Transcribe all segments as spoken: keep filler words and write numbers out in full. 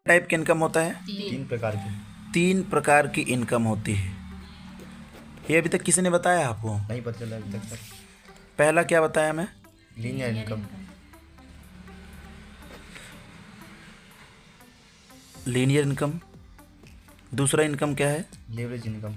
Type की income होता है? तीन प्रकार की तीन प्रकार की इनकम होती है। ये अभी तक किसी ने बताया आपको? नहीं पता चला अभी तक सर। पहला क्या बताया मैं? Linear income. Linear income. दूसरा इनकम क्या है? Leverage income.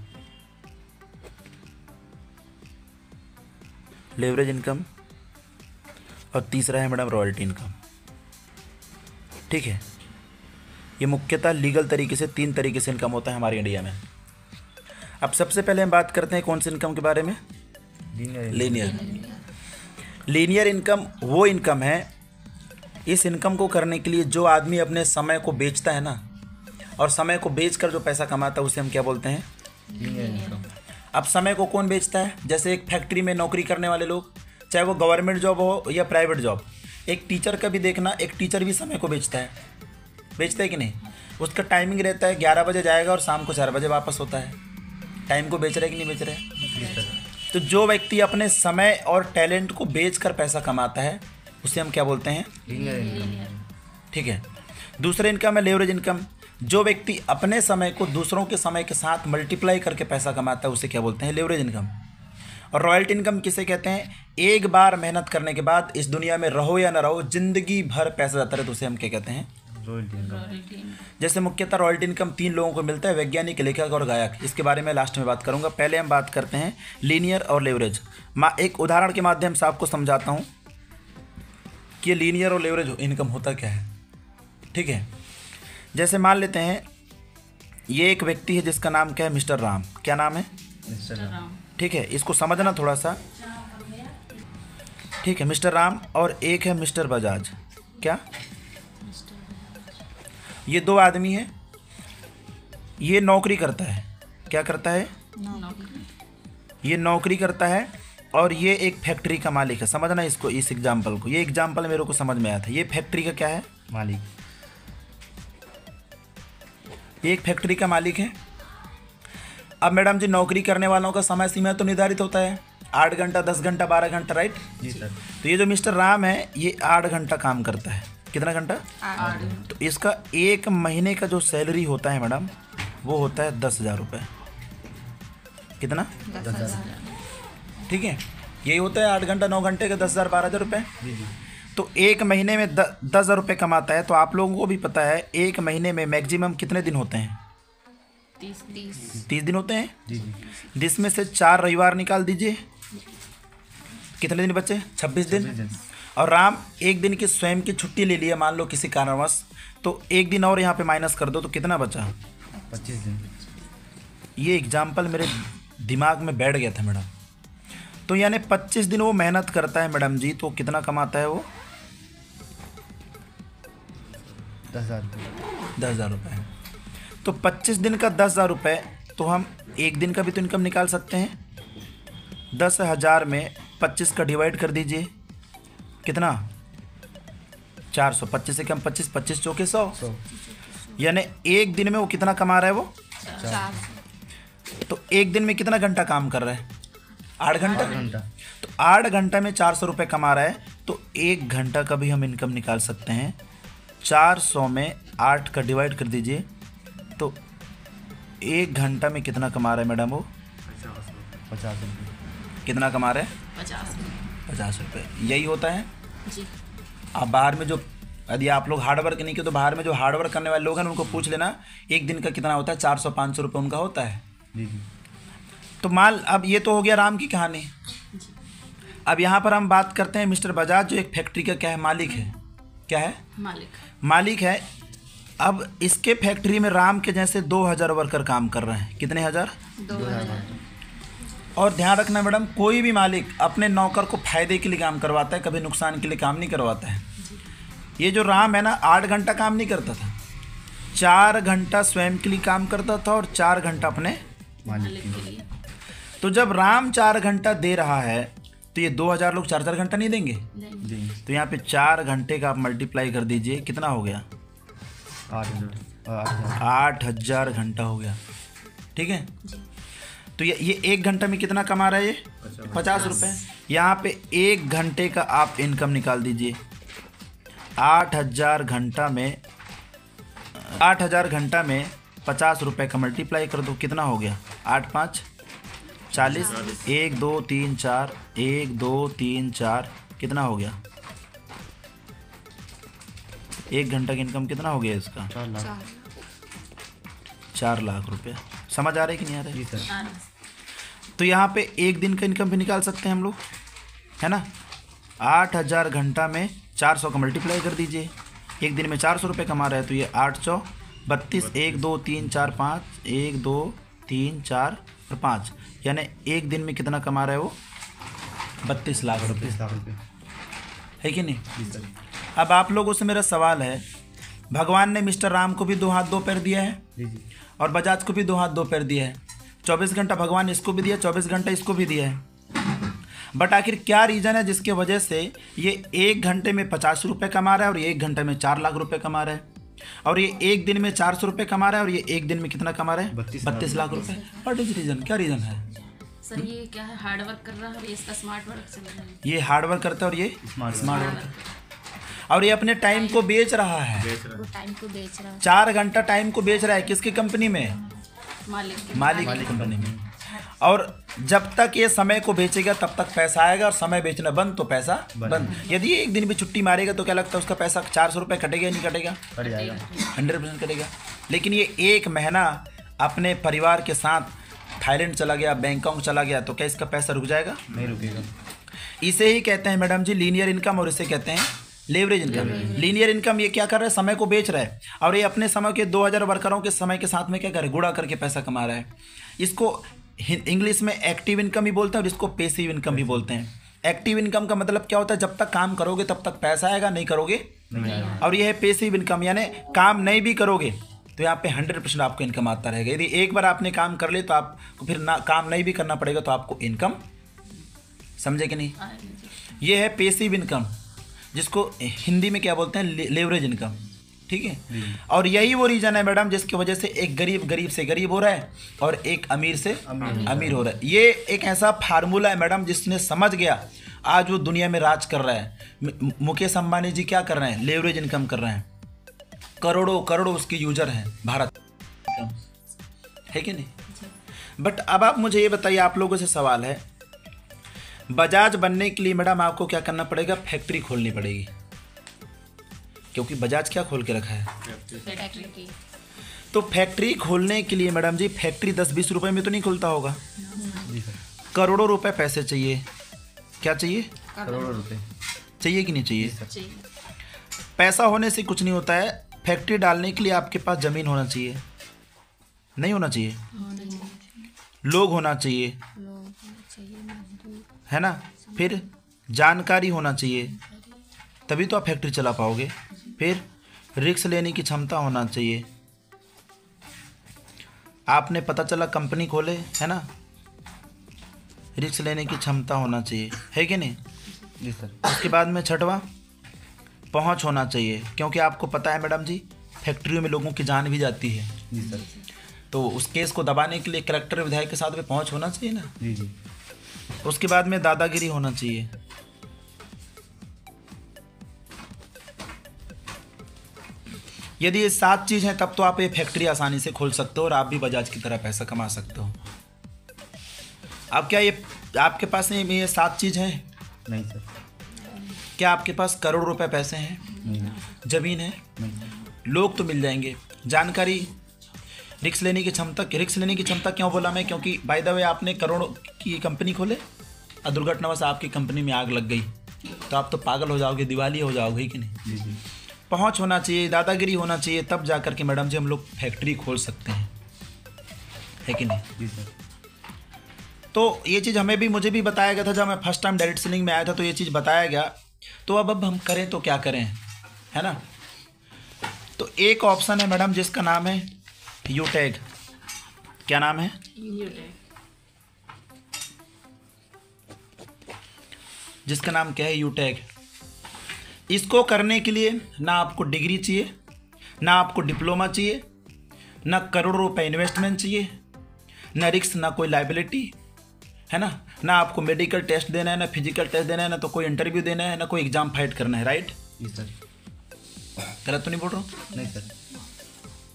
Leverage income. और तीसरा है मैडम रॉयल्टी इनकम। ठीक है, ये मुख्यतः लीगल तरीके से तीन तरीके से इनकम होता है हमारे इंडिया में। अब सबसे पहले हम बात करते हैं कौन सी इनकम के बारे में? Linear linear. लीनियर इनकम वो इनकम है, इस इनकम को करने के लिए जो आदमी अपने समय को बेचता है ना, और समय को बेचकर जो पैसा कमाता है उसे हम क्या बोलते हैं? Linear income. अब समय को कौन बेचता है? जैसे एक फैक्ट्री में नौकरी करने वाले लोग, चाहे वो गवर्नमेंट जॉब हो या प्राइवेट जॉब। एक टीचर का भी देखना, एक टीचर भी समय को बेचता है, बेचता है कि नहीं? उसका टाइमिंग रहता है, ग्यारह बजे जाएगा और शाम को चार बजे वापस होता है। टाइम को बेच रहे कि नहीं बेच रहे? तो जो व्यक्ति अपने समय और टैलेंट को बेचकर पैसा कमाता है उसे हम क्या बोलते हैं? Linear income. ठीक है। दूसरा इनकम है लेवरेज इनकम। जो व्यक्ति अपने समय को दूसरों के समय के साथ मल्टीप्लाई करके पैसा कमाता है उसे क्या बोलते हैं? Leverage income. और रॉयल्टी इनकम किसे कहते हैं? एक बार मेहनत करने के बाद इस दुनिया में रहो या ना रहो, जिंदगी भर पैसा जाता रहे तो उसे हम क्या कहते हैं? Royalty income. जैसे मुख्यतः रॉयल्टी इनकम तीन लोगों को मिलता है, वैज्ञानिक, लेखक और गायक। इसके बारे में लास्ट में बात करूंगा। पहले हम बात करते हैं लीनियर और लेवरेज। मैं एक उदाहरण के माध्यम से आपको समझाता हूं कि लीनियर और लेवरेज इनकम होता क्या है। ठीक है, जैसे मान लेते हैं ये एक व्यक्ति है जिसका नाम क्या है? मिस्टर राम। क्या नाम है? मिस्टर राम। ठीक है, इसको समझना थोड़ा सा। ठीक है, मिस्टर राम और एक है मिस्टर बजाज। क्या? ये दो आदमी हैं, ये नौकरी करता है। क्या करता है? ये नौकरी करता है और ये एक फैक्ट्री का मालिक है। समझना इसको, इस एग्जाम्पल को। ये एग्जाम्पल मेरे को समझ में आया था। ये फैक्ट्री का क्या है? मालिक। ये एक फैक्ट्री का मालिक है। अब मैडम जी, नौकरी करने वालों का समय सीमा तो निर्धारित होता है, आठ घंटा, दस घंटा, बारह घंटा, राइट? जी सर। तो ये जो मिस्टर राम है ये आठ घंटा काम करता है। कितना घंटा? आठ। तो इसका एक महीने का जो सैलरी होता है मैडम वो होता है दस हज़ार रुपये। कितना? दस हजार। ठीक है, यही होता है आठ घंटा नौ घंटे का दस हज़ार बारह हज़ार रुपये। जी जी। तो एक महीने में द, दस हज़ार रुपये कमाता है। तो आप लोगों को भी पता है एक महीने में मैक्सिमम कितने दिन होते हैं? तीस तीस तीस दिन होते हैं। जी जी। जिसमें से चार रविवार निकाल दीजिए, कितने दिन बचे? छब्बीस दिन। और राम एक दिन की स्वयं की छुट्टी ले लिया मान लो किसी कारणवश, तो एक दिन और यहाँ पे माइनस कर दो तो कितना बचा? पच्चीस दिन। ये एग्जाम्पल मेरे दिमाग में बैठ गया था मैडम। तो यानी पच्चीस दिन वो मेहनत करता है मैडम जी, तो कितना कमाता है वो? दस हजार। दस हज़ार रुपये। तो पच्चीस दिन का दस हज़ार रुपये, तो हम एक दिन का भी तो इनकम निकाल सकते हैं। दस हज़ार में पच्चीस का डिवाइड कर दीजिए, कितना? चार सौ। पच्चीस से कम पच्चीस, पच्चीस चौके सौ। सौ। यानी एक दिन में वो कितना कमा रहा है वो? चार। तो एक दिन में कितना घंटा काम कर रहा है? आठ घंटा। घंटा। तो आठ घंटा में चार सौ रुपये कमा रहा है, तो एक घंटा का भी हम इनकम निकाल सकते हैं। चार सौ में आठ का डिवाइड कर दीजिए, तो एक घंटा में कितना कमा रहा है मैडम वो? पचास रुपये। कितना कमा रहा है? पचास पचास रुपये। यही होता है। जी। आप बाहर में जो, यदि आप लोग हार्ड वर्क नहीं किए तो बाहर में जो हार्ड वर्क करने वाले लोग हैं उनको पूछ लेना, एक दिन का कितना होता है? चार सौ पाँच सौ रुपये उनका होता है। जी जी। तो मान, अब ये तो हो गया राम की कहानी। अब यहाँ पर हम बात करते हैं मिस्टर बजाज, जो एक फैक्ट्री का क्या है? मालिक है। क्या है? मालिक। मालिक है। अब इसके फैक्ट्री में राम के जैसे दो हज़ार वर्कर काम कर रहे हैं। कितने हज़ार? दो हजार। और ध्यान रखना मैडम, कोई भी मालिक अपने नौकर को फायदे के लिए काम करवाता है, कभी नुकसान के लिए काम नहीं करवाता है। ये जो राम है ना, आठ घंटा काम नहीं करता था, चार घंटा स्वयं के लिए काम करता था और चार घंटा अपने मालिक के लिए। तो जब राम चार घंटा दे रहा है तो ये दो हज़ार लोग चार चार घंटा नहीं देंगे? जी। तो यहाँ पे चार घंटे का आप मल्टीप्लाई कर दीजिए, कितना हो गया? आठ हजार। आठ हजार। आठ हज़ार घंटा हो गया। ठीक है, तो ये ये एक घंटे में कितना कमा रहा है ये? पचास रुपये। यहाँ पे एक घंटे का आप इनकम निकाल दीजिए। आठ हज़ार घंटा में आठ हज़ार घंटा में पचास रुपये का मल्टीप्लाई कर दो, कितना हो गया? आठ पाँच चालीस, एक दो तीन चार, एक दो तीन चार, कितना हो गया? एक घंटा की इनकम कितना हो गया इसका? चार लाख। चार चार लाख रुपए। समझ आ रहा है कि नहीं आ रहा है? जी सर। आठ। तो यहाँ पे एक दिन का इनकम भी निकाल सकते हैं हम लोग, है ना। आठ हज़ार घंटा में चार सौ का मल्टीप्लाई कर दीजिए, एक दिन में चार सौ रुपये कमा रहा है तो ये आठ सौ बत्तीस, एक दो तीन चार पाँच, एक दो तीन चार और पाँच, यानी एक दिन में कितना कमा रहा है वो? बत्तीस लाख रुपये, बत्तीस लाख रुपये। है कि नहीं? जी सर। अब आप लोगों से मेरा सवाल है, भगवान ने मिस्टर राम को भी दो हाथ दो पैर दिया है जी जी। और बजाज को भी दो हाथ दो पैर दिया है, चौबीस घंटा भगवान इसको भी दिया, चौबीस घंटा इसको भी दिया है। बट आखिर क्या रीज़न है जिसके वजह से ये एक घंटे में पचास रुपये कमा रहा है और ये एक घंटे में चार लाख रुपए कमा रहा है, और ये एक दिन में चार सौ रुपये कमा रहा है और ये एक दिन में कितना कमा रहा है? बत्तीस बत्तीस लाख रुपए। What is reason? क्या रीज़न है? सर ये क्या है, हार्ड वर्क कर रहा है और ये इसका स्मार्ट वर्क चल रहा है। ये हार्ड वर्क करता है और ये स्मार्ट स्मार्ट वर्क, और ये अपने टाइम को बेच रहा है। वो टाइम को बेच रहा है चार घंटा टाइम को बेच रहा है, किसकी कंपनी में? मालिक के। मालिक की कंपनी में। और जब तक ये समय को बेचेगा तब तक पैसा आएगा, और समय बेचना बंद तो पैसा बंद। यदि ये एक दिन भी छुट्टी मारेगा तो क्या लगता है उसका पैसा चार सौ रुपये कटेगा या नहीं कटेगा? कट जाएगा। हंड्रेड परसेंट कटेगा। लेकिन ये एक महीना अपने परिवार के साथ थाईलैंड चला गया, बैंकॉक चला गया, तो क्या इसका पैसा रुक जाएगा? नहीं रुकेगा। इसे ही कहते हैं मैडम जी लीनियर इनकम, और इसे कहते हैं लेवरेज इनकम। लीनियर इनकम ये क्या कर रहा है? समय को बेच रहा है, और ये अपने समय के दो हज़ार वर्करों के समय के साथ में क्या कर रहा है? गुणा करके पैसा कमा रहा है। इसको इंग्लिश में एक्टिव इनकम भी बोलते हैं और इसको पैसिव इनकम भी बोलते हैं। एक्टिव इनकम का मतलब क्या होता है? जब तक काम करोगे तब तक पैसा आएगा, नहीं करोगे नहीं आएगा। और ये है पैसिव इनकम, यानी काम नहीं भी करोगे तो यहाँ पे हंड्रेड परसेंट आपको इनकम आता रहेगा। यदि एक बार आपने काम कर ले तो आपको फिर ना काम नहीं भी करना पड़ेगा, तो आपको इनकम, समझे कि नहीं? ये है पैसिव इनकम, जिसको हिंदी में क्या बोलते हैं? Leverage income. ठीक है। और यही वो रीज़न है मैडम जिसकी वजह से एक गरीब गरीब से गरीब हो रहा है और एक अमीर से अमीर। अमीर हो रहा है। ये एक ऐसा फार्मूला है मैडम जिसने समझ गया, आज वो दुनिया में राज कर रहा है। मु- मुकेश अंबानी जी क्या कर रहे हैं? लेवरेज इनकम कर रहे हैं। करोड़ों करोड़ों उसके यूजर हैं भारत, है कि नहीं? बट अब आप मुझे ये बताइए, आप लोगों से सवाल है, बजाज बनने के लिए मैडम आपको क्या करना पड़ेगा? फैक्ट्री खोलनी पड़ेगी, क्योंकि बजाज क्या खोल के रखा है? फैक्ट्री की। तो फैक्ट्री खोलने के लिए मैडम जी, फैक्ट्री दस बीस रुपए में तो नहीं खुलता होगा, जी सर। करोड़ों रुपए पैसे चाहिए। क्या चाहिए? करोड़ों रुपए चाहिए कि नहीं चाहिए? चाहिए। पैसा होने से कुछ नहीं होता है। फैक्ट्री डालने के लिए आपके पास ज़मीन होना चाहिए, नहीं होना चाहिए? होना चाहिए। लोग होना चाहिए, लोग होना चाहिए, मजदूर। है ना? फिर जानकारी होना चाहिए, तभी तो आप फैक्ट्री चला पाओगे। फिर रिस्क लेने की क्षमता होना चाहिए। आपने पता चला कंपनी खोले, है ना, रिस्क लेने की क्षमता होना चाहिए, है कि नहीं? जी सर। उसके बाद में छठवा, पहुंच होना चाहिए, क्योंकि आपको पता है मैडम जी फैक्ट्रियों में लोगों की जान भी जाती है, जी सर। तो उस केस को दबाने के लिए कलेक्टर विधायक के साथ में पहुंच होना चाहिए ना। जी जी। उसके बाद में दादागिरी होना चाहिए। यदि ये सात चीज़ हैं तब तो आप ये फैक्ट्री आसानी से खोल सकते हो और आप भी बजाज की तरह पैसा कमा सकते हो। अब क्या ये आपके पास नहीं ये सात चीज़ हैं? नहीं सर। क्या आपके पास करोड़ रुपए पैसे हैं? नहीं ज़मीन है? नहीं। लोग तो मिल जाएंगे, जानकारी, रिक्स लेने की क्षमता। रिक्स लेने की क्षमता क्यों बोला मैं? क्योंकि बाय द वे आपने करोड़ों की कंपनी खोले और दुर्घटनावश आपकी कंपनी में आग लग गई तो आप तो पागल हो जाओगे, दिवाली हो जाओगे कि नहीं? जी जी। पहुंच होना चाहिए, दादागिरी होना चाहिए, तब जा कर के मैडम जी हम लोग फैक्ट्री खोल सकते हैं, है कि नहीं? जी सर। तो ये चीज़ हमें भी, मुझे भी बताया गया था जब मैं फर्स्ट टाइम डायरेक्ट सेलिंग में आया था, तो ये चीज़ बताया गया। तो अब अब हम करें तो क्या करें, है ना? तो एक ऑप्शन है मैडम जिसका नाम है यूटैग। क्या नाम है? जिसका नाम क्या है? यूटैग। इसको करने के लिए ना आपको डिग्री चाहिए, ना आपको डिप्लोमा चाहिए, ना करोड़ों रुपए इन्वेस्टमेंट चाहिए, ना रिस्क, ना कोई लाइबिलिटी, है ना? ना आपको मेडिकल टेस्ट देना है, ना फिजिकल टेस्ट देना है, ना तो कोई इंटरव्यू देना है, ना कोई एग्जाम फाइट करना है, राइट? जी सर। गलत तो नहीं बोल रहा हूँ? नहीं सर।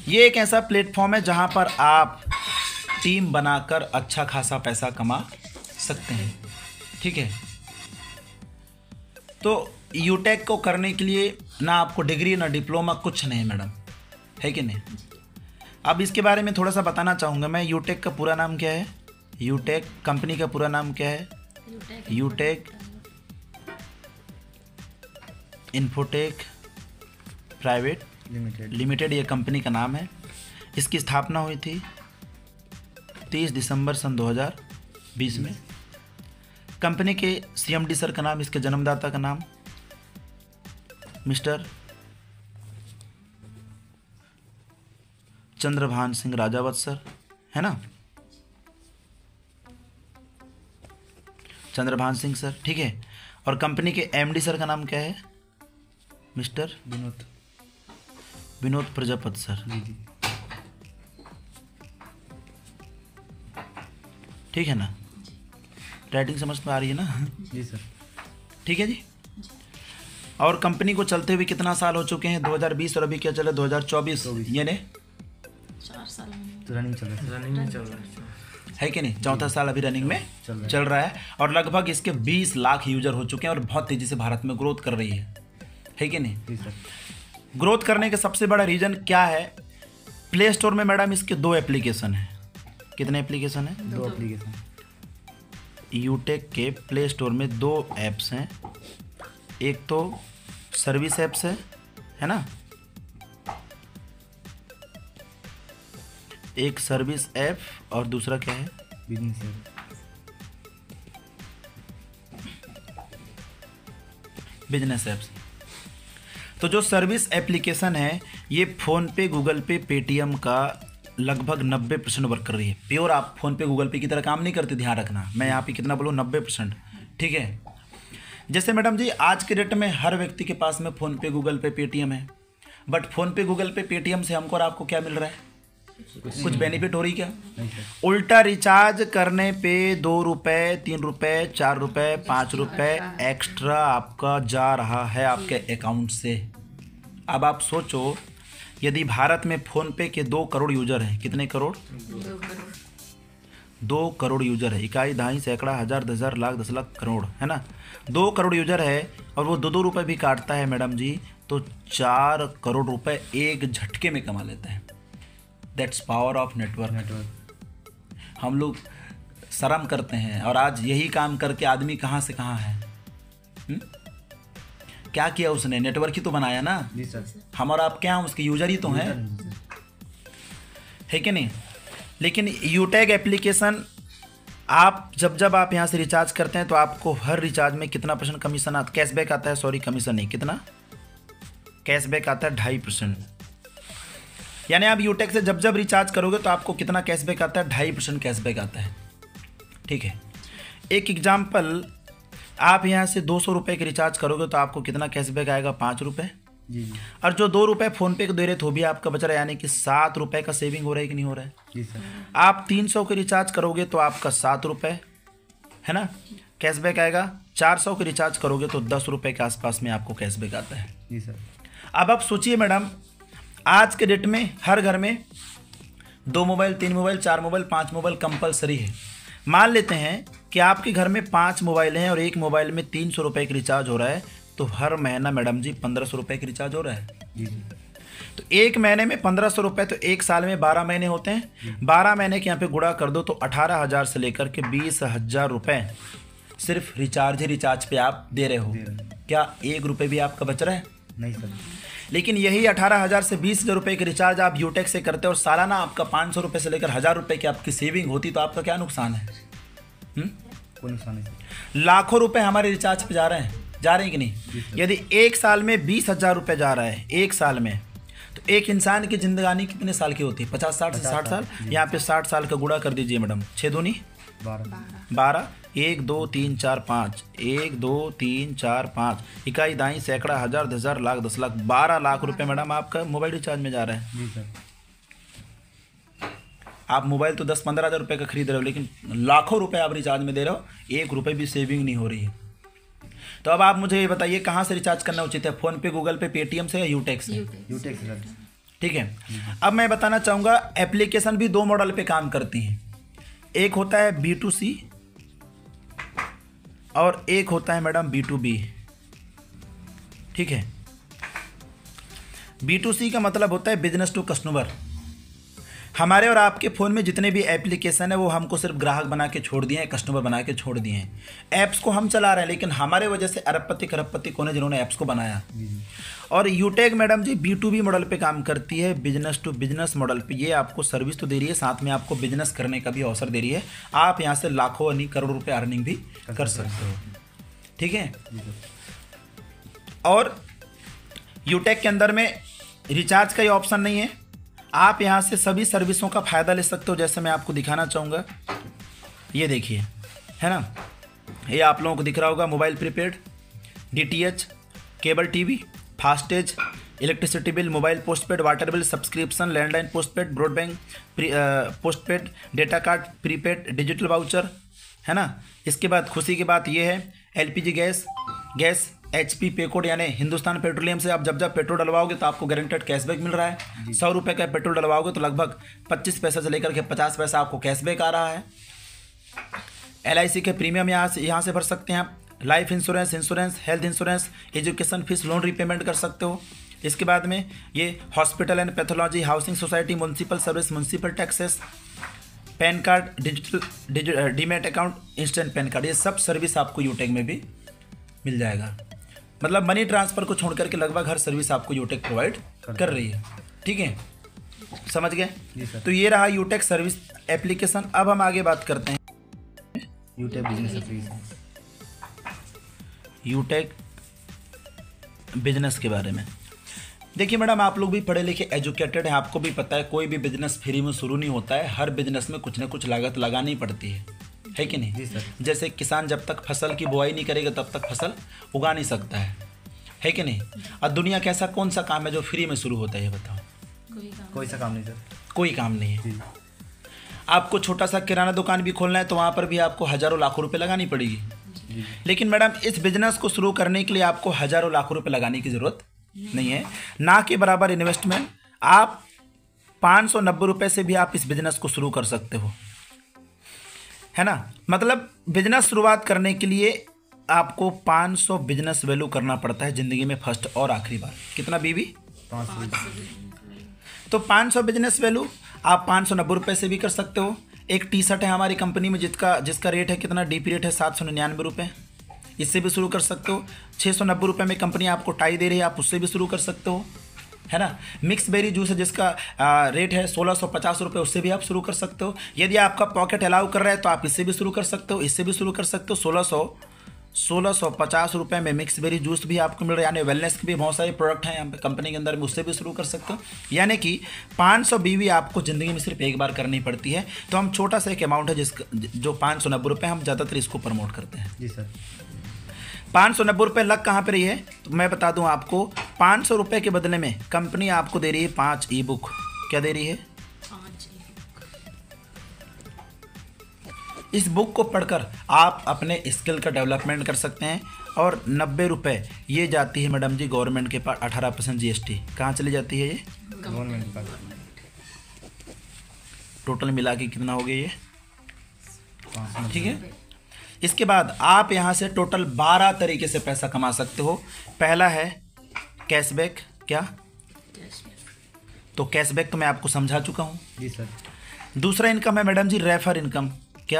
ये एक ऐसा प्लेटफॉर्म है जहाँ पर आप टीम बनाकर अच्छा खासा पैसा कमा सकते हैं, ठीक है। तो यूटेक को करने के लिए ना आपको डिग्री ना डिप्लोमा कुछ नहीं मैडम, है कि नहीं। अब इसके बारे में थोड़ा सा बताना चाहूँगा मैं। यूटेक का पूरा नाम क्या है? यूटेक कंपनी का पूरा नाम क्या है? Utech Infotech private limited limited, ये कंपनी का नाम है। इसकी स्थापना हुई थी तीस दिसंबर सन दो हज़ार बीस में। कंपनी के सीएमडी सर का नाम, इसके जन्मदाता का नाम मिस्टर चंद्रभान सिंह राजावत सर, है ना, चंद्रभान सिंह सर, ठीक है। और कंपनी के एमडी सर का नाम क्या है? मिस्टर विनोद विनोद प्रजापति सर, जी जी ठीक है ना। राइटिंग समझ में आ रही है ना? जी सर। ठीक है जी। और कंपनी को चलते हुए कितना साल हो चुके हैं? दो हज़ार बीस और अभी क्या चला? दो हज़ार चौबीस, ये ने चार साल में तो रनिंग चल रहा है। रनिंग में चल रहा है। है कि नहीं? चौथा साल अभी रनिंग में चल रहा है। चल रहा है और लगभग इसके बीस लाख यूजर हो चुके हैं और बहुत तेजी से भारत में ग्रोथ कर रही है, है कि नहीं। जी सर। ग्रोथ करने का सबसे बड़ा रीजन क्या है? प्ले स्टोर में मैडम इसके दो एप्लीकेशन हैं। कितने एप्लीकेशन हैं? दो एप्लीकेशन। यूटेक के प्ले स्टोर में दो ऐप्स हैं। एक तो सर्विस ऐप्स है है ना, एक सर्विस ऐप और दूसरा क्या है? Business app. Business apps. तो जो सर्विस एप्लीकेशन है ये फ़ोन पे, गूगल पे, पेटीएम का लगभग नब्बे परसेंट वर्क कर रही है। प्योर आप फ़ोन पे, गूगल पे की तरह काम नहीं करते, ध्यान रखना। मैं यहाँ पे कितना बोलूँ? नब्बे परसेंट, ठीक है। जैसे मैडम जी आज के डेट में हर व्यक्ति के पास में फ़ोन पे, गूगल पे, पेटीएम है, but PhonePe, Google Pay, Paytm से हमको और आपको क्या मिल रहा है? कुछ बेनिफिट हो रही क्या? नहीं सर। उल्टा रिचार्ज करने पे दो रुपये, तीन रुपये, चार रुपये, पाँच रुपये एक्स्ट्रा आपका जा रहा है आपके अकाउंट से। अब आप सोचो, यदि भारत में फ़ोन पे के दो करोड़ यूजर हैं, कितने करोड़? दो करोड़ दो करोड़ यूजर है। इकाई, दहाई, सैकड़ा, हज़ार, दस हज़ार, लाख, दस लाख, करोड़, है ना। दो करोड़ यूजर है और वो दो दो रुपये भी काटता है मैडम जी, तो चार करोड़ रुपए एक झटके में कमा लेता है। That's power of network. Network. हम लोग शर्म करते हैं और आज यही काम करके आदमी कहाँ से कहाँ है। हुँ? क्या किया उसने? नेटवर्क ही तो बनाया ना। जी सर। हम और आप क्या हैं? उसके यूजर ही तो हैं, है कि नहीं। लेकिन यूटेक एप्लीकेशन आप जब जब आप यहाँ से रिचार्ज करते हैं तो आपको हर रिचार्ज में कितना परसेंट कमीशन आता? कैशबैक आता है, सॉरी कमीशन नहीं, कितना कैशबैक आता है? ढाई परसेंट। यानी आप यूटेक से जब जब रिचार्ज करोगे तो आपको कितना कैशबैक आता है? ढाई परसेंट कैशबैक आता है, ठीक है। एक एग्जाम्पल, आप यहाँ से दो सौ रुपये के रिचार्ज करोगे तो आपको कितना कैशबैक आएगा? पाँच रुपये। जी जी और जो दो रुपये फ़ोनपे को दे रहे तो भी आपका बच रहा है, यानी कि सात रुपये का सेविंग हो रहा है कि नहीं हो रहा है? जी सर। आप तीन सौ के रिचार्ज करोगे तो आपका सात रुपये, है ना, कैशबैक आएगा। चार सौ के रिचार्ज करोगे तो दस रुपये के आसपास में आपको कैशबैक आता है। जी सर। अब आप सोचिए मैडम, आज के डेट में हर घर में दो मोबाइल, तीन मोबाइल, चार मोबाइल, पाँच मोबाइल कंपलसरी है। मान लेते हैं कि आपके घर में पाँच मोबाइल हैं और एक मोबाइल में तीन सौ रुपये का रिचार्ज हो रहा है, तो हर महीना मैडम जी पंद्रह सौ रुपये का रिचार्ज हो रहा है। जी जी तो एक महीने में पंद्रह सौ रुपये, तो एक साल में बारह महीने होते हैं। बारह महीने के यहाँ पे गुणा कर दो तो अठारह हज़ार से लेकर के बीस हज़ार रुपये सिर्फ रिचार्ज ही रिचार्ज पे आप दे रहे हो। दे रहे हैं। क्या एक रुपये भी आपका बच रहा है? नहीं सर। लेकिन यही अठारह हज़ार से बीस हज़ार रुपये के रिचार्ज आप यूटेक से करते हो और सालाना आपका पाँच सौ रुपये से लेकर हज़ार रुपये की आपकी सेविंग होती, तो आपका क्या नुकसान है? हुँ? कोई नुकसान नहीं सर। लाखों रुपए हमारे रिचार्ज पे जा रहे हैं, जा रहे हैं कि नहीं? यदि एक साल में बीस हज़ार रुपये जा रहा है एक साल में, तो एक इंसान की जिंदगानी कितने साल की होती है? पचास साठ से साठ साल। यहाँ पे साठ साल का गुणा कर दीजिए मैडम। छः दूनी बारह। बारह, एक दो तीन चार पाँच, एक दो तीन चार पाँच, इकाई, दाई, सैकड़ा, हज़ार, दस हज़ार, लाख, दस लाख, बारह लाख रुपए मैडम आपका मोबाइल रिचार्ज में जा रहा है। जी सर। आप मोबाइल तो दस पंद्रह हज़ार रुपये का खरीद रहे हो, लेकिन लाखों रुपए आप रिचार्ज में दे रहे हो, एक रुपये भी सेविंग नहीं हो रही है। तो अब आप मुझे ये बताइए, कहाँ से रिचार्ज करना उचित है? फ़ोन पे, गूगल पे, पेटीएम से या यूटेक से? Utech Utech sir. ठीक है। अब मैं बताना चाहूँगा एप्लीकेशन भी दो मॉडल पे काम करती हैं। एक होता है बी टू सी और एक होता है मैडम बी टू बी। ठीक है, बी टू सी का मतलब होता है बिजनेस टू कस्टमर। हमारे और आपके फ़ोन में जितने भी एप्लीकेशन है वो हमको सिर्फ ग्राहक बना के छोड़ दिए हैं, कस्टमर बना के छोड़ दिए हैं। ऐप्स को हम चला रहे हैं, लेकिन हमारे वजह से अरबपति खरबपति कौन है जिन्होंने ऐप्स को बनाया। और यूटेक मैडम जी बी टू बी मॉडल पे काम करती है, बिजनेस टू बिजनेस मॉडल पे। ये आपको सर्विस तो दे रही है, साथ में आपको बिजनेस करने का भी अवसर दे रही है। आप यहाँ से लाखों यानी करोड़ों रुपये अर्निंग भी कर सकते हो। ठीक है, और यूटेक के अंदर में रिचार्ज का ये ऑप्शन नहीं है। आप यहाँ से सभी सर्विसों का फ़ायदा ले सकते हो। जैसे मैं आपको दिखाना चाहूँगा, ये देखिए, है ना, ये आप लोगों को दिख रहा होगा mobile prepaid, DTH, cable TV, FASTag, electricity bill, mobile postpaid, water bill, subscription, landline postpaid, broadband postpaid, data card prepaid, digital voucher, है ना। इसके बाद खुशी की बात ये है, LPG gas gas HP pay code, यानी हिंदुस्तान पेट्रोलियम से आप जब जब पेट्रोल डलवाओगे तो आपको गारंटेड कैशबैक मिल रहा है। सौ रुपये का पेट्रोल डलवाओगे तो लगभग पच्चीस पैसे से लेकर के पचास पैसा आपको कैशबैक आ रहा है। एल आई सी के प्रीमियम यहाँ से यहाँ से भर सकते हैं आप। Life insurance, insurance, health insurance, education fees, loan repayment कर सकते हो। इसके बाद में ये hospital and pathology, housing society, municipal service, municipal taxes, PAN card, digital demat account, instant PAN card, ये सब सर्विस आपको यूटेक में भी मिल जाएगा। मतलब मनी ट्रांसफ़र को छोड़ करके लगभग हर सर्विस आपको यूटेक प्रोवाइड कर रही है। ठीक है, समझ गए? तो ये रहा यूटेक सर्विस एप्लीकेशन। अब हम आगे बात करते हैं Utech business application, Utech business के बारे में। देखिए मैडम, आप लोग भी पढ़े लिखे एजुकेटेड हैं, आपको भी पता है कोई भी बिजनेस फ्री में शुरू नहीं होता है। हर बिजनेस में कुछ ना कुछ लागत लगानी पड़ती है, है कि नहीं? जी सर। जैसे किसान जब तक फसल की बुआई नहीं करेगा तब तक फसल उगा नहीं सकता है, है कि नहीं? और दुनिया का ऐसा कौन सा काम है जो फ्री में शुरू होता है, ये बताओ? कोई काम कोई सा काम नहीं सर। कोई काम नहीं है। जी। आपको छोटा सा किराना दुकान भी खोलना है तो वहाँ पर भी आपको हज़ारों लाखों रुपए लगानी पड़ेगी। जी। लेकिन मैडम, इस बिजनेस को शुरू करने के लिए आपको हज़ारों लाखों रुपए लगाने की ज़रूरत नहीं है। ना के बराबर इन्वेस्टमेंट, आप पाँच सौ नब्बे रुपये से भी आप इस बिजनेस को शुरू कर सकते हो, है ना। मतलब बिजनेस शुरुआत करने के लिए आपको पाँच सौ बिजनेस वैल्यू करना पड़ता है ज़िंदगी में, फर्स्ट और आखिरी बार। कितना बीवी? पाँच सौ। तो पाँच सौ बिजनेस वैल्यू आप पाँच सौ नब्बे रुपये से भी कर सकते हो। एक टी शर्ट है हमारी कंपनी में जिसका जिसका रेट है कितना, डीपी रेट है सात सौ निन्यानवे रुपये, इससे भी शुरू कर सकते हो। छः सौ नब्बे रुपये में कंपनी आपको टाई दे रही है, आप उससे भी शुरू कर सकते हो, है ना। मिक्स बेरी जूस है जिसका आ, रेट है सोलह सौ पचास रुपये, उससे भी आप शुरू कर सकते हो। यदि आपका पॉकेट अलाउ कर रहा है तो आप इससे भी शुरू कर सकते हो, इससे भी शुरू कर सकते हो। सोलह सौ सोलह सौ पचास रुपये में मिक्स बेरी जूस भी आपको मिल रहा है, यानी वेलनेस के भी बहुत सारे प्रोडक्ट हैं यहाँ पे कंपनी के अंदर में, उससे भी शुरू कर सकते हो। यानी कि पाँच सौ बीवी आपको ज़िंदगी में सिर्फ एक बार करनी पड़ती है। तो हम छोटा सा एक अमाउंट है जिसका जो पाँच सौ नब्बे रुपये हम ज़्यादातर इसको प्रमोट करते हैं। जी सर। पाँच सौ नब्बे रुपये लग कहाँ पर रही है तो मैं बता दूं आपको, पाँच सौ रुपये के बदले में कंपनी आपको दे रही है पाँच ई बुक। क्या दे रही है? पाँच ई इस बुक को पढ़कर आप अपने स्किल का डेवलपमेंट कर सकते हैं। और नब्बे रुपये ये जाती है मैडम जी गवर्नमेंट के पास, अठारह परसेंट जी एस टी कहाँ चली जाती है? ये गवर्नमेंट का टोटल मिला के कितना हो गया ये? पाँच सौ। ठीक है। इसके बाद आप यहाँ से टोटल बारह तरीके से पैसा कमा सकते हो। पहला है कैशबैक। क्या? तो कैशबैक तो मैं आपको समझा चुका हूँ। जी सर। दूसरा इनकम है मैडम जी रेफर इनकम। क्या?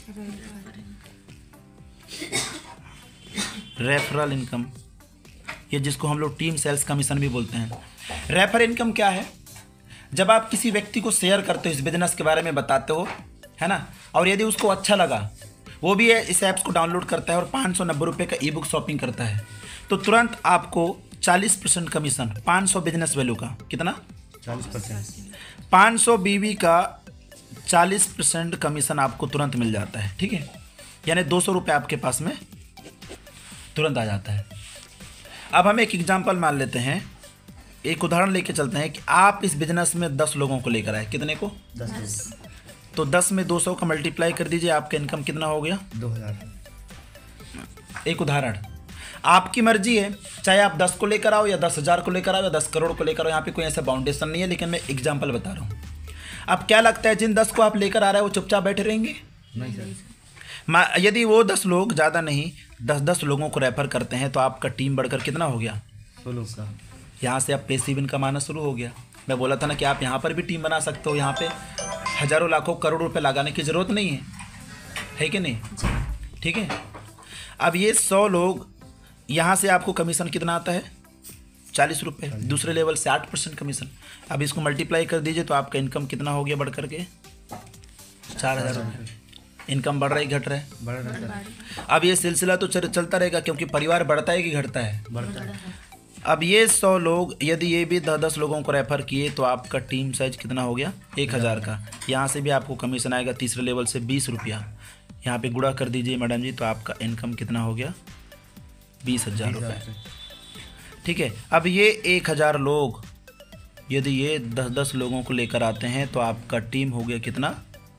रेफरल इनकम, ये जिसको हम लोग टीम सेल्स कमीशन भी बोलते हैं। रेफर इनकम क्या है? जब आप किसी व्यक्ति को शेयर करते हो, इस बिजनेस के बारे में बताते हो, है ना, और यदि उसको अच्छा लगा, वो भी इस ऐप्स को डाउनलोड करता है और पाँच सौ नब्बे रुपये का ई बुक शॉपिंग करता है, तो तुरंत आपको चालीस परसेंट कमीशन, पाँच सौ बिजनेस वैल्यू का कितना? चालीस परसेंट। पाँच सौ बीवी का चालीस परसेंट कमीशन आपको तुरंत मिल जाता है। ठीक है, यानी दो सौ रुपये आपके पास में तुरंत आ जाता है। अब हम एक एग्जांपल मान लेते हैं, एक उदाहरण लेके चलते हैं कि आप इस बिजनेस में दस लोगों को लेकर आए। कितने को? दस। तो दस में दो सौ का मल्टीप्लाई कर दीजिए, आपका इनकम कितना हो गया? दो हज़ार। एक उदाहरण। आपकी मर्जी है, चाहे आप दस को लेकर आओ या दस हज़ार को लेकर आओ या दस करोड़ को लेकर आओ, यहाँ पे कोई ऐसा बाउंडेशन नहीं है। लेकिन मैं एग्जाम्पल बता रहा हूँ। अब क्या लगता है जिन दस को आप लेकर आ रहे हैं वो चुपचाप बैठे रहेंगे? नहीं सर। मा- यदि वो दस लोग, ज़्यादा नहीं, दस दस लोगों को रेफर करते हैं तो आपका टीम बढ़कर कितना हो गया? सोलह का। यहाँ से आप पैसिव इनकम आना शुरू हो गया। मैं बोला था ना कि आप यहाँ पर भी टीम बना सकते हो। यहाँ पे हज़ारों लाखों करोड़ों रुपए लगाने की ज़रूरत नहीं है, है कि नहीं? ठीक है। अब ये सौ लोग, यहाँ से आपको कमीशन कितना आता है? चालीस रुपये। दूसरे लेवल से आठ परसेंट कमीशन। अब इसको मल्टीप्लाई कर दीजिए तो आपका इनकम कितना हो गया बढ़ करके? चार हज़ार रुपये। इनकम बढ़ रहा है घट रहा है? बढ़ रहा है सर। अब ये सिलसिला तो चल, चलता रहेगा, क्योंकि परिवार बढ़ता है कि घटता है? बढ़ता है। अब ये सौ लोग, यदि ये भी दस दस लोगों को रेफर किए तो आपका टीम साइज कितना हो गया? एक हज़ार का। यहाँ से भी आपको कमीशन आएगा तीसरे लेवल से बीस रुपया। यहाँ पे गुणा कर दीजिए मैडम जी, तो आपका इनकम कितना हो गया? बीस हज़ार रुपये। ठीक है। अब ये एक हज़ार लोग यदि ये दस दस लोगों को लेकर आते हैं तो आपका टीम हो गया कितना?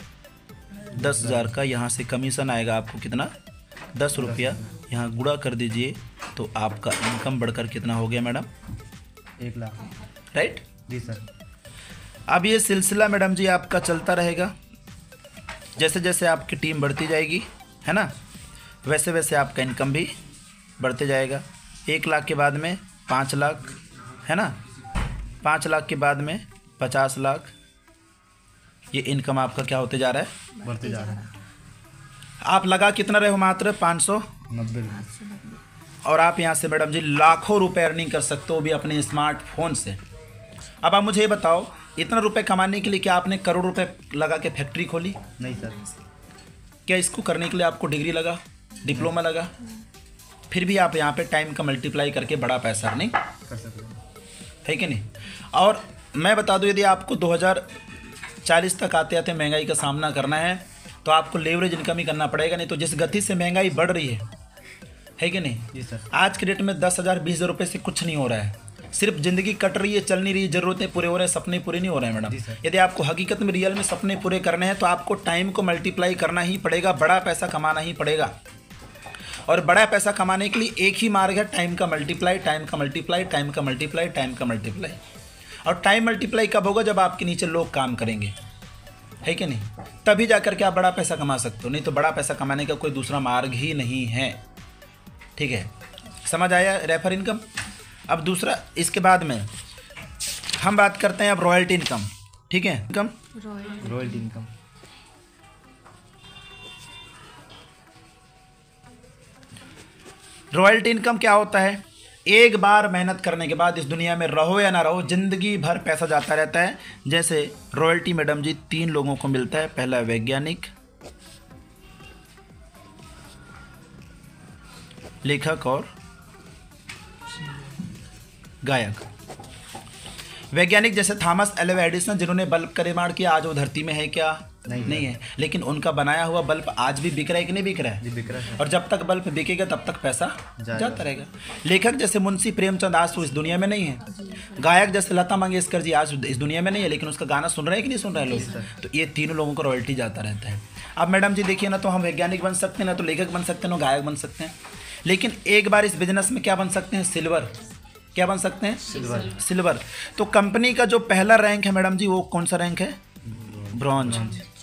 दस हज़ार का। यहाँ से कमीशन आएगा आपको कितना? दस रुपया। यहाँ गुणा कर दीजिए तो आपका इनकम बढ़कर कितना हो गया मैडम? एक लाख। राइट? जी सर। अब ये सिलसिला मैडम जी आपका चलता रहेगा। जैसे जैसे आपकी टीम बढ़ती जाएगी, है ना, वैसे वैसे आपका इनकम भी बढ़ते जाएगा। एक लाख के बाद में पाँच लाख, है ना, पाँच लाख के बाद में पचास लाख। ये इनकम आपका क्या होते जा रहा है? बढ़ते जा रहा है। आप लगा कितना रहे हो? मात्र पाँच सौ नब्बे। और आप यहाँ से मैडम जी लाखों रुपए अर्निंग कर सकते हो भी अपने स्मार्टफोन से। अब आप मुझे ये बताओ, इतना रुपए कमाने के लिए क्या आपने करोड़ रुपए लगा के फैक्ट्री खोली? नहीं सर। क्या इसको करने के लिए आपको डिग्री लगा, डिप्लोमा लगा? फिर भी आप यहाँ पे टाइम का मल्टीप्लाई करके बड़ा पैसा अर्निंग कर सकते हैं। है कि नहीं? और मैं बता दूं, यदि आपको दो हज़ार चालीस तक आते आते महंगाई का सामना करना है तो आपको लेवरेज इनकम ही करना पड़ेगा। नहीं तो जिस गति से महंगाई बढ़ रही है, है कि नहीं? जी सर। आज के डेट में दस हज़ार बीस हज़ार रुपये से कुछ नहीं हो रहा है। सिर्फ ज़िंदगी कट रही है, चल नहीं रही, ज़रूरतें पूरे हो रहे हैं, सपने पूरे नहीं हो रहे हैं मैडम। यदि आपको हकीकत में रियल में सपने पूरे करने हैं तो आपको टाइम को मल्टीप्लाई करना ही पड़ेगा, बड़ा पैसा कमाना ही पड़ेगा। और बड़ा पैसा कमाने के लिए एक ही मार्ग है, टाइम का मल्टीप्लाई, टाइम का मल्टीप्लाई, टाइम का मल्टीप्लाई, टाइम का मल्टीप्लाई। और टाइम मल्टीप्लाई कब होगा? जब आपके नीचे लोग काम करेंगे, है कि नहीं? तभी जाकर के आप बड़ा पैसा कमा सकते हो। नहीं तो बड़ा पैसा कमाने का कोई दूसरा मार्ग ही नहीं है। ठीक है, समझ आया रेफर इनकम? अब दूसरा, इसके बाद में हम बात करते हैं अब रॉयल्टी इनकम। ठीक है, income royalty income. Royalty income क्या होता है? एक बार मेहनत करने के बाद इस दुनिया में रहो या ना रहो, जिंदगी भर पैसा जाता रहता है। जैसे रॉयल्टी मैडम जी तीन लोगों को मिलता है। पहला वैज्ञानिक, लेखक और गायक। वैज्ञानिक जैसे थॉमस एल्वा एडिसन, जिन्होंने बल्ब का निर्माण किया, आज वो धरती में है क्या? नहीं, नहीं है। लेकिन उनका बनाया हुआ बल्ब आज भी बिक रहा है कि नहीं बिक रहा है? जी बिक रहा है। और जब तक बल्ब बिकेगा तब तक पैसा जाएगा। जाता रहेगा। लेखक जैसे मुंशी प्रेमचंद आज तो इस दुनिया में नहीं है। गायक जैसे लता मंगेशकर जी आज इस दुनिया में नहीं है, लेकिन उसका गाना सुन रहे हैं कि नहीं सुन रहे हैं लोग? तो ये तीनों लोगों को रॉयल्टी जाता रहता है। अब मैडम जी देखिए ना, तो हम वैज्ञानिक बन सकते हैं, ना तो लेखक बन सकते हैं, ना गायक बन सकते हैं। लेकिन एक बार इस बिजनेस में क्या बन सकते हैं? सिल्वर। क्या बन सकते हैं? सिल्वर। सिल्वर। तो कंपनी का जो पहला रैंक है मैडम जी, वो कौन सा रैंक है? ब्रॉन्ज।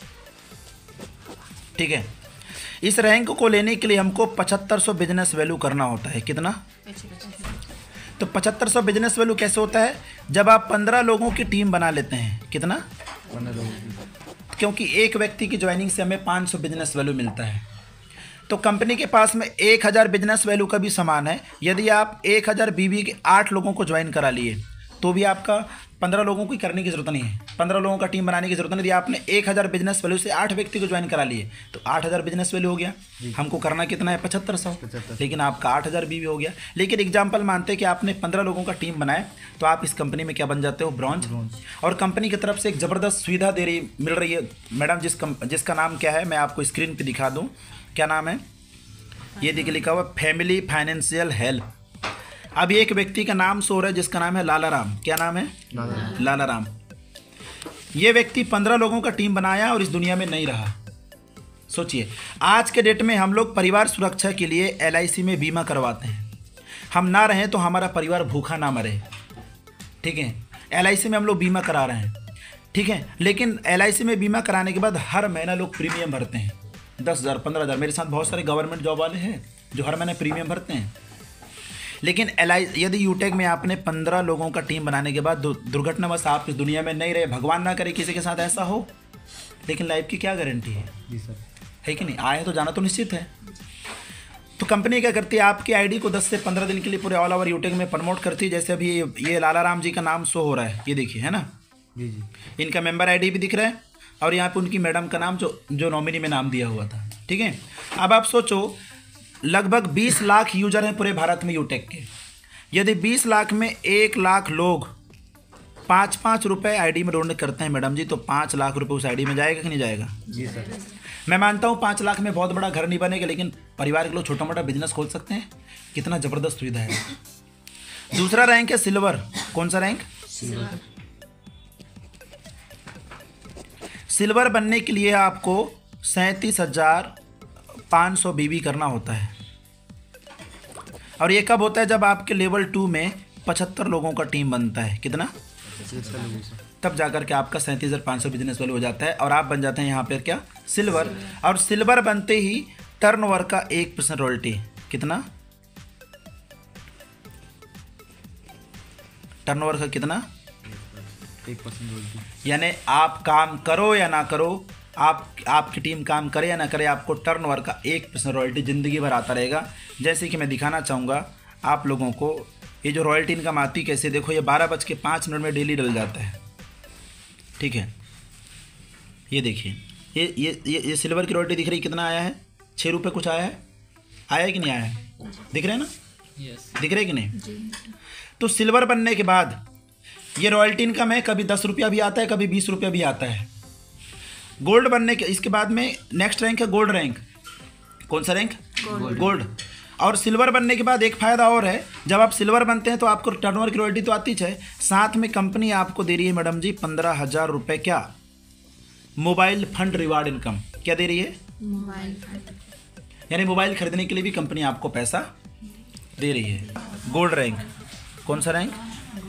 ठीक है। इस रैंक को लेने के लिए हमको पचहत्तर सौ बिजनेस वैल्यू करना होता है। कितना? तो पचहत्तर सौ बिजनेस वैल्यू कैसे होता है? जब आप पंद्रह लोगों की टीम बना लेते हैं। कितना? पंद्रह लोग। क्योंकि एक व्यक्ति की ज्वाइनिंग से हमें पाँच सौ बिजनेस वैल्यू मिलता है। तो कंपनी के पास में एक हज़ार बिजनेस वैल्यू का भी सामान है। यदि आप एक हज़ार बीवी के आठ लोगों को ज्वाइन करा लिए तो भी आपका पंद्रह लोगों की करने की जरूरत नहीं है, पंद्रह लोगों का टीम बनाने की जरूरत नहीं। यदि आपने एक हज़ार बिजनेस वैल्यू से आठ व्यक्ति को ज्वाइन करा लिए तो आठ हज़ार बिजनेस वैल्यू हो गया। हमको करना कितना है? पचहत्तर सौ। लेकिन आपका आठ हज़ार बीवी हो गया। लेकिन एग्जाम्पल मानते हैं कि आपने पंद्रह लोगों का टीम बनाए तो आप इस कंपनी में क्या बन जाते हो? ब्रॉन्ज। और कंपनी की तरफ से एक ज़बरदस्त सुविधा दे रही मिल रही है मैडम, जिस जिसका नाम क्या है मैं आपको स्क्रीन पर दिखा दूँ। क्या नाम है? ये देखिए लिखा हुआ फैमिली फाइनेंशियल हेल्प। अब एक व्यक्ति का नाम सो रहा है जिसका नाम है लाला राम। क्या नाम है? लाला राम। ये व्यक्ति पंद्रह लोगों का टीम बनाया और इस दुनिया में नहीं रहा। सोचिए, आज के डेट में हम लोग परिवार सुरक्षा के लिए एल आई सी में बीमा करवाते हैं। हम ना रहें तो हमारा परिवार भूखा ना मरे, ठीक है। एल आई सी में हम लोग बीमा करा रहे हैं, ठीक है, लेकिन एल आई सी में बीमा कराने के बाद हर महीना लोग प्रीमियम भरते हैं दस हज़ार पंद्रह हज़ार। मेरे साथ बहुत सारे गवर्नमेंट जॉब वाले हैं जो हर महीने प्रीमियम भरते हैं। लेकिन एल आई यदि यूटेक में आपने पंद्रह लोगों का टीम बनाने के बाद दुर्घटनावश आप इस दुनिया में नहीं रहे, भगवान ना करे किसी के साथ ऐसा हो, लेकिन लाइफ की क्या गारंटी है? जी सर। है कि नहीं? आए तो जाना तो निश्चित है। तो कंपनी क्या करती है, आपकी आईडी को दस से पंद्रह दिन के लिए पूरे ऑल ओवर यूटेक में प्रमोट करती है। जैसे अभी ये लाला राम जी का नाम शो हो रहा है, ये देखिए, है ना, जी जी। इनका मेंबर आईडी भी दिख रहा है और यहाँ पे उनकी मैडम का नाम जो जो नॉमिनी में नाम दिया हुआ था, ठीक है। अब आप सोचो, लगभग बीस लाख यूजर हैं पूरे भारत में यूटेक के। यदि बीस लाख में एक लाख लोग पाँच पाँच रुपये आईडी में डोनेट करते हैं मैडम जी, तो पाँच लाख रुपए उस आईडी में जाएगा कि नहीं जाएगा? जी सर। मैं मानता हूँ पाँच लाख में बहुत बड़ा घर नहीं बनेगा, लेकिन परिवार के लोग छोटा मोटा बिजनेस खोल सकते हैं। कितना ज़बरदस्त सुविधा है। दूसरा रैंक है सिल्वर। कौन सा रैंक? सिल्वर। सिल्वर बनने के लिए आपको सैंतीस हजार पाँच सौ बीबी करना होता है। और ये कब होता है? जब आपके लेवल टू में पचहत्तर लोगों का टीम बनता है। कितना? तब जाकर के आपका सैंतीस हज़ार पाँच सौ बिजनेस वैल्यू हो जाता है और आप बन जाते हैं यहाँ पर क्या? सिल्वर। और सिल्वर बनते ही टर्नओवर का एक परसेंट रॉयल्टी। कितना? टर्नओवर का कितना? एक परसेंट रॉयल्टी। यानी आप काम करो या ना करो, आप आपकी टीम काम करे या ना करे, आपको टर्नओवर का एक परसेंट रॉयल्टी ज़िंदगी भर आता रहेगा। जैसे कि मैं दिखाना चाहूँगा आप लोगों को, ये जो रॉयल्टी इनकम आती कैसे, देखो ये बारह बज के पाँच मिनट में डेली डल जाता है, ठीक है। ये देखिए, ये ये ये ये सिल्वर की रॉयल्टी दिख रही, कितना आया है? छः रुपये कुछ आया है। आया है कि नहीं आया है? दिख रहे हैं ना? यस। दिख रहे कि नहीं? तो सिल्वर बनने के बाद ये रॉयल्टी इनकम है, कभी दस रुपया भी आता है, कभी बीस रुपया भी आता है। गोल्ड बनने के इसके बाद में नेक्स्ट रैंक है गोल्ड रैंक। कौन सा रैंक? गोल्ड। और सिल्वर बनने के बाद एक फ़ायदा और है, जब आप सिल्वर बनते हैं तो आपको टर्नओवर की रॉयल्टी तो आती है, साथ में कंपनी आपको दे रही है मैडम जी पंद्रह हज़ार रुपये क्या? Mobile fund reward income. क्या दे रही है? Mobile fund. यानी मोबाइल खरीदने के लिए भी कंपनी आपको पैसा दे रही है। Gold rank. कौन सा रैंक?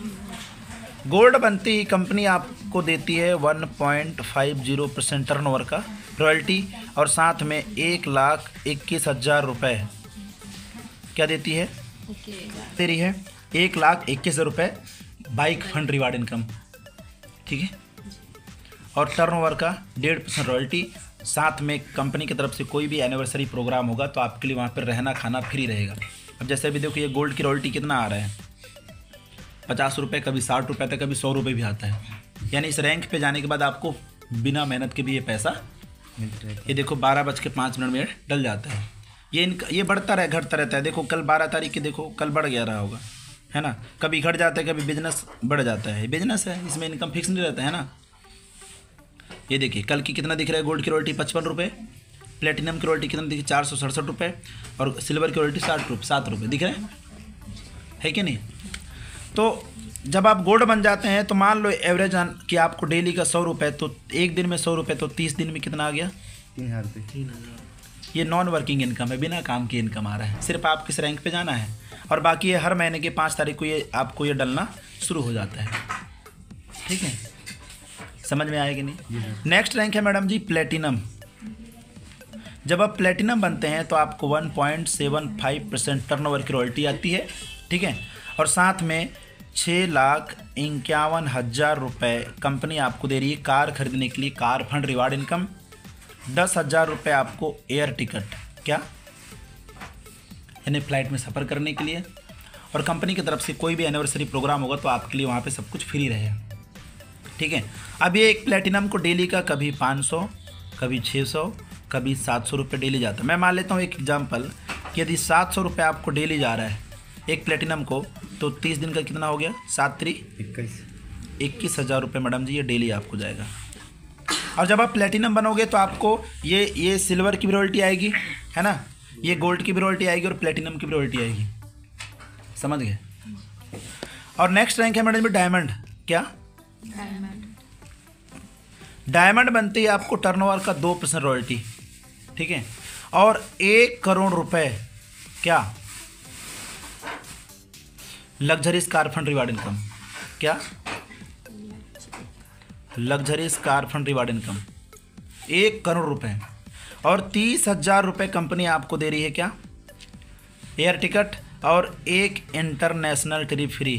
गोल्ड बनती ही कंपनी आपको देती है one point five zero percent turnover का रॉयल्टी और साथ में एक लाख इक्कीस हज़ार रुपये क्या देती है? ओके। दे रही है एक लाख इक्कीस हज़ार रुपये बाइक फंड रिवार्ड इनकम, ठीक है। और टर्नओवर का डेढ़ परसेंट रॉयल्टी, साथ में कंपनी की तरफ से कोई भी एनिवर्सरी प्रोग्राम होगा तो आपके लिए वहाँ पर रहना खाना फ्री रहेगा। अब जैसे अभी देखो ये गोल्ड की रॉयल्टी कितना आ रहा है? पचास रुपये, कभी साठ रुपये तक, कभी सौ रुपये भी आता है। यानी इस रैंक पे जाने के बाद आपको बिना मेहनत के भी ये पैसा मिलता है। ये देखो बारह बज के पाँच मिनट में डल जाता है। ये इनका ये बढ़ता रहे घटता रहता है। देखो कल बारह तारीख की देखो, कल बढ़ गया रहा होगा, है ना। कभी घट जाता है, कभी बिजनेस बढ़ जाता है। बिजनेस है, इसमें इनकम फिक्स नहीं रहता है ना। ये देखिए कल की कितना दिख रहा है? गोल्ड की रॉयल्टी पचपन रुपये, प्लेटिनम की रॉयल्टी कितना दिखी? चार सौ सड़सठ रुपये और सिल्वर की रॉयल्टी साठ रुपये सात रुपये दिख रहे हैं, है कि नहीं? तो जब आप गोल्ड बन जाते हैं तो मान लो एवरेज कि आपको डेली का सौ रुपये, तो एक दिन में सौ रुपये, तो तीस दिन में कितना आ गया? तीन हज़ार रुपये। तीन हज़ार। ये नॉन वर्किंग इनकम है, बिना काम की इनकम आ रहा है। सिर्फ आप किस रैंक पे जाना है और बाकी ये हर महीने के पाँच तारीख को ये आपको ये डलना शुरू हो जाता है, ठीक है। समझ में आएगी नहीं? नेक्स्ट रैंक है मैडम जी प्लेटिनम। जब आप प्लेटिनम बनते हैं तो आपको one point seven five percent turnover की रॉयल्टी आती है, ठीक है। और साथ में छः लाख इक्यावन हज़ार रुपये कंपनी आपको दे रही है कार खरीदने के लिए, कार फंड रिवार्ड इनकम। दस हज़ार रुपये आपको एयर टिकट, क्या यानी फ्लाइट में सफ़र करने के लिए। और कंपनी की तरफ से कोई भी एनिवर्सरी प्रोग्राम होगा तो आपके लिए वहाँ पे सब कुछ फ्री रहेगा, ठीक है। अब ये एक प्लेटिनम को डेली का कभी पाँच सौ, कभी छः सौ, कभी सात सौ रुपये डेली जाता है। मैं मान लेता हूँ एक एग्जांपल कि यदि सात सौ रुपये आपको डेली जा रहा है एक प्लेटिनम को, तो तीस दिन का कितना हो गया? सात त्री इक्कीस इक्कीस हज़ार रुपये मैडम जी ये डेली आपको जाएगा। और जब आप प्लेटिनम बनोगे तो आपको ये ये सिल्वर की भी रॉयल्टी आएगी, है ना, ये गोल्ड की भी रॉयल्टी आएगी और प्लेटिनम की भी रॉयल्टी आएगी। समझ गए? और नेक्स्ट रैंक है मैडम जी डायमंड। क्या? डायमंड। डायमंड बनते ही आपको टर्नओवर का दो परसेंट रॉयल्टी, ठीक है। और एक करोड़ रुपए क्या luxuries car fund reward income, क्या luxuries car fund reward income एक करोड़ रुपए और तीस हजार रुपये कंपनी आपको दे रही है, क्या एयर टिकट और एक इंटरनेशनल ट्रिप फ्री।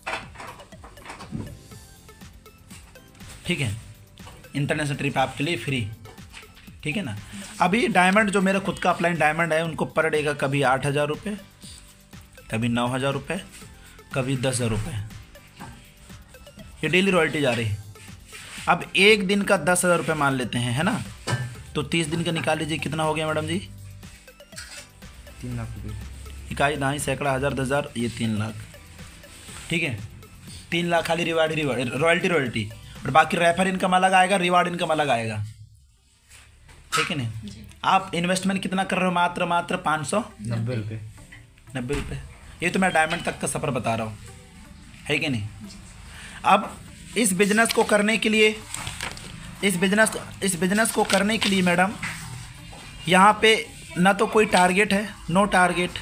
ठीक है, इंटरनेशनल ट्रिप आपके लिए फ्री, ठीक है ना। अभी डायमंड जो मेरा खुद का अपलाइन डायमंड है उनको पर डे का कभी आठ हज़ार रुपये, कभी नौ हज़ार रुपये, कभी दस हज़ार रुपये, ये डेली रॉयल्टी जा रही है। अब एक दिन का दस हज़ार रुपये मान लेते हैं, है ना, तो तीस दिन का निकाल लीजिए, कितना हो गया मैडम जी? तीन लाख रुपये। इकाई दहाई सैकड़ा हज़ार दस हज़ार, ये तीन लाख, ठीक है। तीन लाख खाली रिवार्ड रिवार्ड रॉयल्टी रॉयल्टी, और बाकी रेफर इनकम अलग आएगा, रिवार्ड इनकम अलग आएगा, ठीक है नहीं। आप इन्वेस्टमेंट कितना कर रहे हो? मात्र मात्र पाँच सौ नब्बे रुपये नब्बे रुपये। ये तो मैं डायमंड तक का सफ़र बता रहा हूँ, है कि नहीं। अब इस बिजनेस को करने के लिए इस बिजनेस इस बिजनेस को करने के लिए मैडम यहाँ पे ना तो कोई टारगेट है, no target,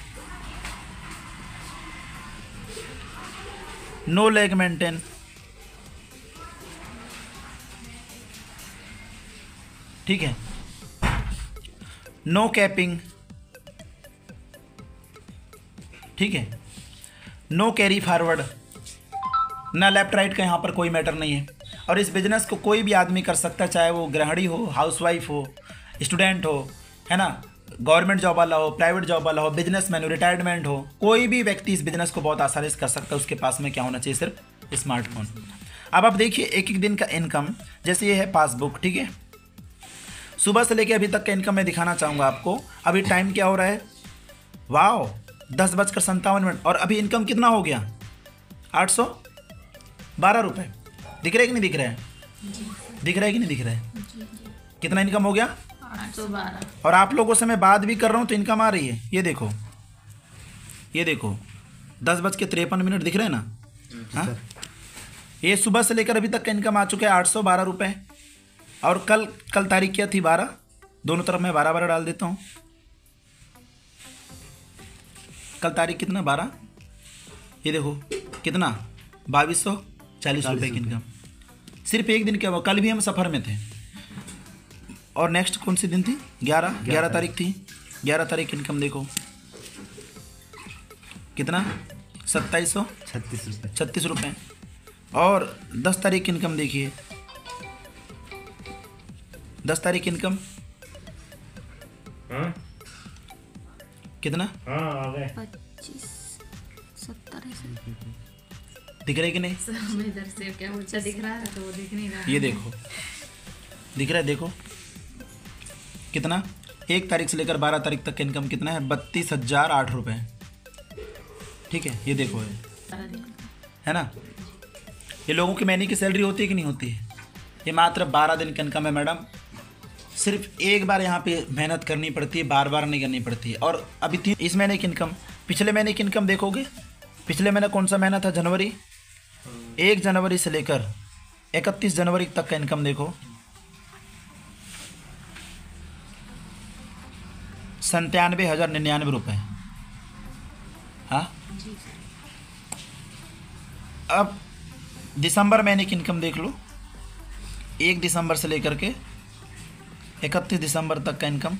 no leg maintain, ठीक है, नो कैपिंग, ठीक है, नो कैरी फॉरवर्ड, ना लेफ्ट राइट का यहाँ पर कोई मैटर नहीं है। और इस बिजनेस को कोई भी आदमी कर सकता है, चाहे वो गृहिणी हो, हाउसवाइफ हो, स्टूडेंट हो, है ना, गवर्नमेंट जॉब वाला हो, प्राइवेट जॉब वाला हो, बिजनेसमैन हो, रिटायरमेंट हो, कोई भी व्यक्ति इस बिजनेस को बहुत आसानी से कर सकता है। उसके पास में क्या होना चाहिए? सिर्फ स्मार्टफोन। अब आप देखिए एक एक दिन का इनकम, जैसे ये है पासबुक, ठीक है, सुबह से लेके अभी तक का इनकम मैं दिखाना चाहूँगा आपको। अभी टाइम क्या हो रहा है? वाओ, दस बजकर संतावन मिनट, और अभी इनकम कितना हो गया? आठ सौ बारह रुपये। दिख रहा है कि नहीं दिख रहा है? दिख रहा है कि नहीं दिख रहा है? कितना इनकम हो गया? आठ सौ बारह। और आप लोगों से मैं बात भी कर रहा हूँ तो इनकम आ रही है। ये देखो, ये देखो, दस बज के तिरपन मिनट दिख रहे हैं ना। हाँ, ये सुबह से लेकर अभी तक का इनकम आ चुका है आठ सौ बारह रुपये। और कल कल तारीख क्या थी? बारह, दोनों तरफ मैं बारह बारह डाल देता हूँ। कल तारीख कितना? बारह। ये देखो कितना? बाईस सौ चालीस रुपये की इनकम सिर्फ एक दिन। क्या हुआ? कल भी हम सफ़र में थे। और नेक्स्ट कौन सी दिन थी? ग्यारह ग्यारह तारीख थी। ग्यारह तारीख इनकम देखो कितना? सत्ताईस सौ छत्तीस रुपये छत्तीस रुपये। और दस तारीख इनकम देखिए, दस तारीख इनकम हाँ कितना? हाँ आ गए। पच्चीस सत्तर दिख रहा है कि नहीं? सब इधर से क्या ऊंचा दिख रहा है तो वो दिख नहीं रहा। ये देखो दिख रहा है, देखो कितना? एक तारीख से लेकर बारह तारीख तक का इनकम कितना है? बत्तीस हजार आठ रुपये, ठीक है। ये देखो है, सारा दिन है ना। ये लोगों की महीने की सैलरी होती है कि नहीं होती है? ये मात्र बारह दिन का इनकम है मैडम। सिर्फ एक बार यहाँ पे मेहनत करनी पड़ती है, बार बार नहीं करनी पड़ती है। और अभी थी इस महीने की इनकम, पिछले महीने की इनकम देखोगे, पिछले महीने कौन सा महीना था? जनवरी। एक जनवरी से लेकर इकतीस जनवरी तक का इनकम देखो, संतानवे हज़ार निन्यानवे रुपये। हाँ, अब दिसंबर महीने की इनकम देख लो, एक दिसंबर से लेकर के इकतीस दिसंबर तक का इनकम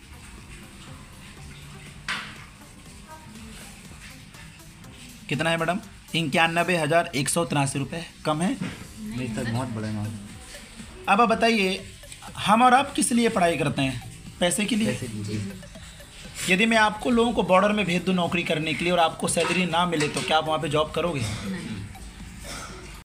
कितना है मैडम? इक्यानवे हज़ार एक सौ तिरासी रुपये। कम है? नहीं सर, बहुत बड़ा अमाउंट। अब आप बताइए, हम और आप किस लिए पढ़ाई करते हैं? पैसे के लिए। पैसे दीजिए। यदि मैं आपको लोगों को बॉर्डर में भेज दूँ नौकरी करने के लिए और आपको सैलरी ना मिले तो क्या आप वहाँ पे जॉब करोगे?